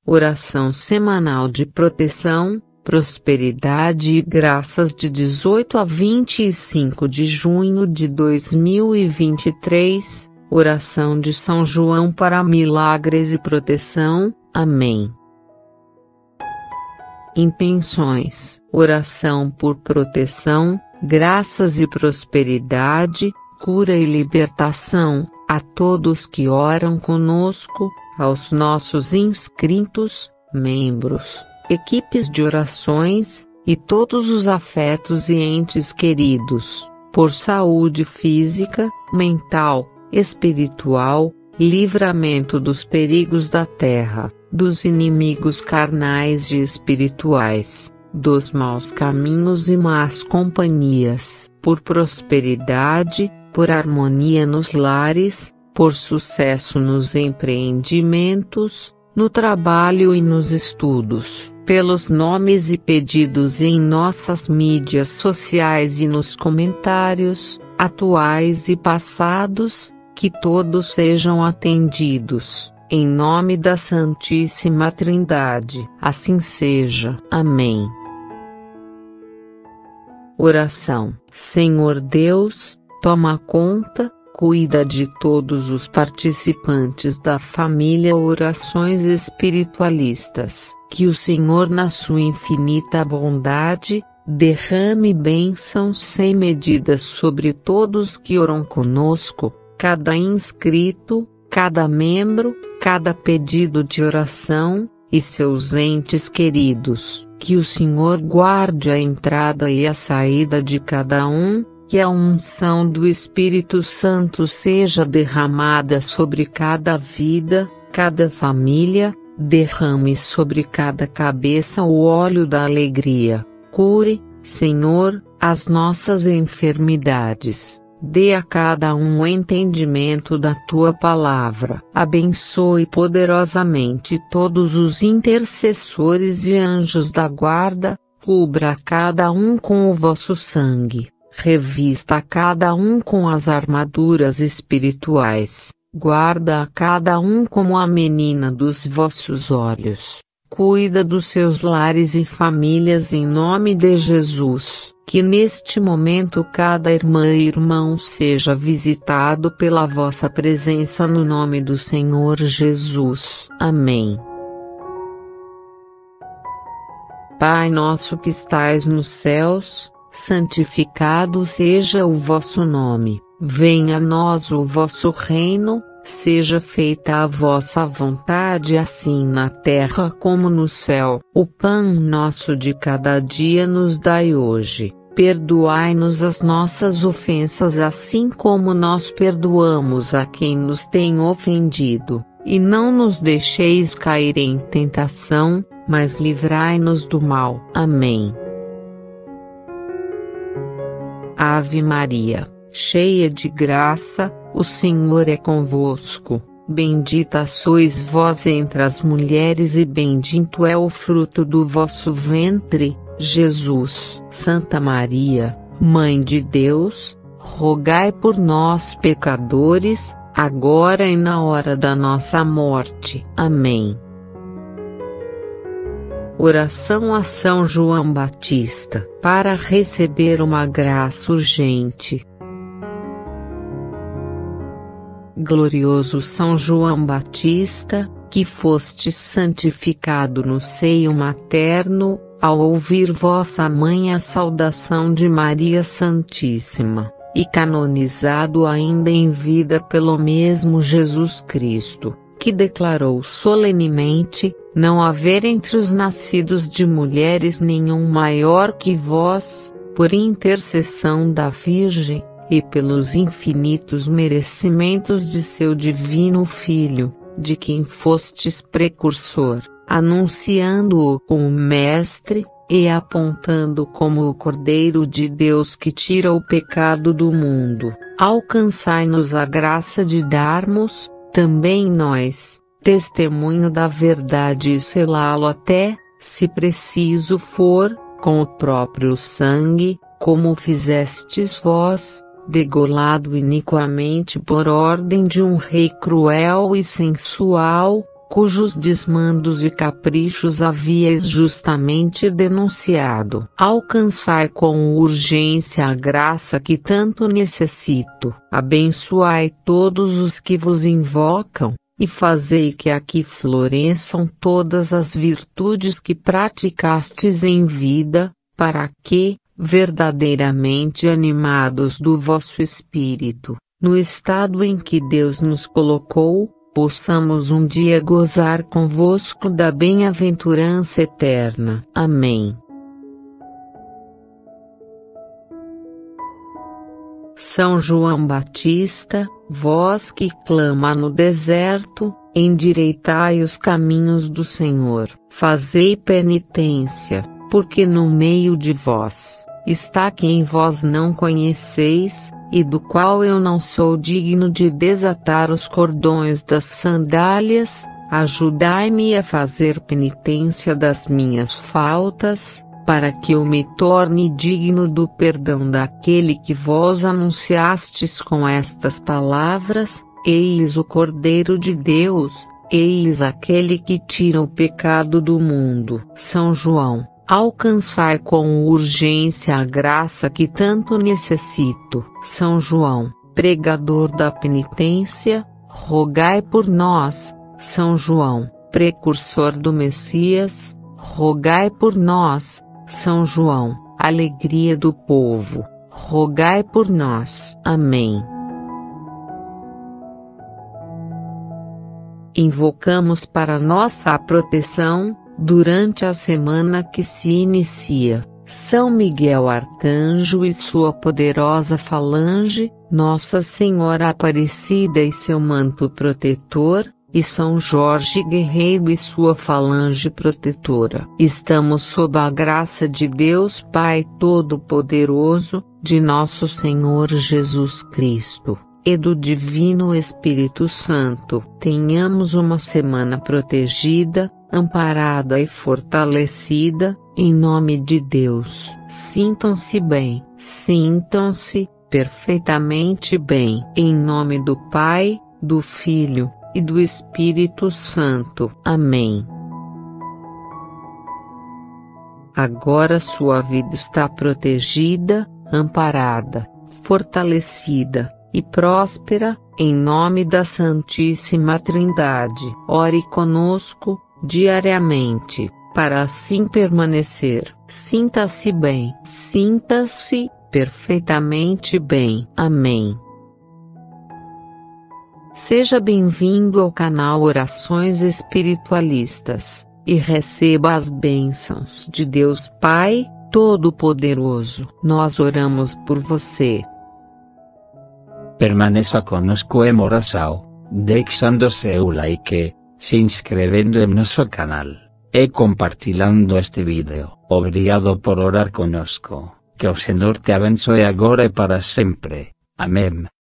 Oração semanal de proteção, prosperidade e graças de 18 a 25 de junho de 2023. Oração de São João para milagres e proteção. Amém. Intenções: oração por proteção, graças e prosperidade, cura e libertação, a todos que oram conosco, aos nossos inscritos, membros, equipes de orações, e todos os afetos e entes queridos, por saúde física, mental, espiritual, livramento dos perigos da terra, dos inimigos carnais e espirituais, dos maus caminhos e más companhias, por prosperidade, por harmonia nos lares, por sucesso nos empreendimentos, no trabalho e nos estudos, pelos nomes e pedidos em nossas mídias sociais e nos comentários, atuais e passados, que todos sejam atendidos, em nome da Santíssima Trindade. Assim seja. Amém. Oração. Senhor Deus, toma conta, cuida de todos os participantes da família Orações Espiritualistas. Que o Senhor, na sua infinita bondade, derrame bênçãos sem medidas sobre todos que oram conosco, cada inscrito, cada membro, cada pedido de oração, e seus entes queridos. Que o Senhor guarde a entrada e a saída de cada um, que a unção do Espírito Santo seja derramada sobre cada vida, cada família, derrame sobre cada cabeça o óleo da alegria. Cure, Senhor, as nossas enfermidades. Dê a cada um o entendimento da Tua palavra. Abençoe poderosamente todos os intercessores e anjos da guarda, cubra cada um com o vosso sangue, revista a cada um com as armaduras espirituais, guarda a cada um como a menina dos vossos olhos. Cuida dos seus lares e famílias em nome de Jesus. Que neste momento cada irmã e irmão seja visitado pela vossa presença no nome do Senhor Jesus. Amém. Pai nosso que estais nos céus, santificado seja o vosso nome. Venha a nós o vosso reino, seja feita a vossa vontade assim na terra como no céu. O pão nosso de cada dia nos dai hoje. Perdoai-nos as nossas ofensas assim como nós perdoamos a quem nos tem ofendido, e não nos deixeis cair em tentação, mas livrai-nos do mal. Amém. Ave Maria, cheia de graça, o Senhor é convosco. Bendita sois vós entre as mulheres e bendito é o fruto do vosso ventre, Jesus. Santa Maria, Mãe de Deus, rogai por nós pecadores, agora e na hora da nossa morte. Amém. Oração a São João Batista, para receber uma graça urgente. Glorioso São João Batista, que fostes santificado no seio materno, ao ouvir vossa mãe a saudação de Maria Santíssima, e canonizado ainda em vida pelo mesmo Jesus Cristo, que declarou solenemente, não haver entre os nascidos de mulheres nenhum maior que vós, por intercessão da Virgem, e pelos infinitos merecimentos de seu divino Filho, de quem fostes precursor, anunciando-o como Mestre, e apontando como o Cordeiro de Deus que tira o pecado do mundo. Alcançai-nos a graça de darmos, também nós, testemunho da verdade e selá-lo até, se preciso for, com o próprio sangue, como fizestes vós, degolado iniquamente por ordem de um rei cruel e sensual, cujos desmandos e caprichos havíeis justamente denunciado. Alcançai com urgência a graça que tanto necessito. Abençoai todos os que vos invocam, e fazei que aqui floresçam todas as virtudes que praticastes em vida, para que, verdadeiramente animados do vosso espírito, no estado em que Deus nos colocou, possamos um dia gozar convosco da bem-aventurança eterna. Amém. São João Batista, vós que clama no deserto, endireitai os caminhos do Senhor. Fazei penitência, porque no meio de vós está quem vós não conheceis, e do qual eu não sou digno de desatar os cordões das sandálias. Ajudai-me a fazer penitência das minhas faltas, para que eu me torne digno do perdão daquele que vós anunciastes com estas palavras: eis o Cordeiro de Deus, eis aquele que tira o pecado do mundo. São João, alcançai com urgência a graça que tanto necessito. São João, pregador da penitência, rogai por nós. São João, precursor do Messias, rogai por nós. São João, alegria do povo, rogai por nós. Amém. Invocamos para nossa proteção, durante a semana que se inicia, São Miguel Arcanjo e sua poderosa falange, Nossa Senhora Aparecida e seu manto protetor, e São Jorge Guerreiro e sua falange protetora. Estamos sob a graça de Deus Pai Todo-Poderoso, de nosso Senhor Jesus Cristo, e do Divino Espírito Santo. Tenhamos uma semana protegida, amparada e fortalecida, em nome de Deus. Sintam-se bem, sintam-se perfeitamente bem. Em nome do Pai, do Filho e do Espírito Santo. Amém. Agora sua vida está protegida, amparada, fortalecida e próspera, em nome da Santíssima Trindade. Ore conosco, diariamente, para assim permanecer. Sinta-se bem. Sinta-se perfeitamente bem. Amém. Seja bem-vindo ao canal Orações Espiritualistas, e receba as bênçãos de Deus Pai Todo-Poderoso. Nós oramos por você. Permaneça conosco em oração, deixando seu like, se inscrevendo em nosso canal, e compartilhando este vídeo. Obrigado por orar conosco. Que o Senhor te abençoe agora e para sempre. Amém.